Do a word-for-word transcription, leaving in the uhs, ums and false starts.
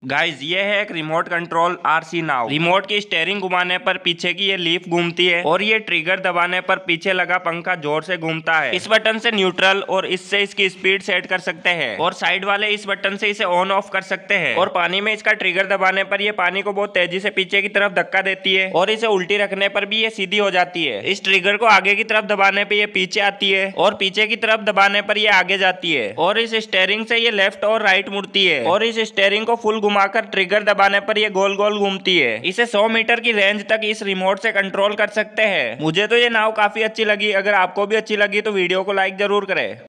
Guys ये है एक रिमोट कंट्रोल आरसी नाव। रिमोट की स्टेयरिंग घुमाने पर पीछे की ये लीफ घूमती है और ये ट्रिगर दबाने पर पीछे लगा पंखा जोर से घूमता है। इस बटन से न्यूट्रल और इससे इसकी स्पीड सेट कर सकते हैं और साइड वाले इस बटन से इसे ऑन ऑफ कर सकते हैं। और पानी में इसका ट्रिगर दबाने पर ये पानी को बहुत तेजी से पीछे की तरफ धक्का देती है और इसे उल्टी रखने पर भी ये सीधी हो जाती है। इस ट्रिगर को आगे की तरफ दबाने पर ये पीछे आती है और पीछे की तरफ दबाने पर ये आगे जाती है और इस स्टेयरिंग से ये लेफ्ट और राइट मुड़ती है और इस स्टेयरिंग को फुल घुमाकर ट्रिगर दबाने पर ये गोल गोल घूमती है। इसे सौ मीटर की रेंज तक इस रिमोट से कंट्रोल कर सकते हैं। मुझे तो ये नाव काफी अच्छी लगी। अगर आपको भी अच्छी लगी तो वीडियो को लाइक जरूर करें।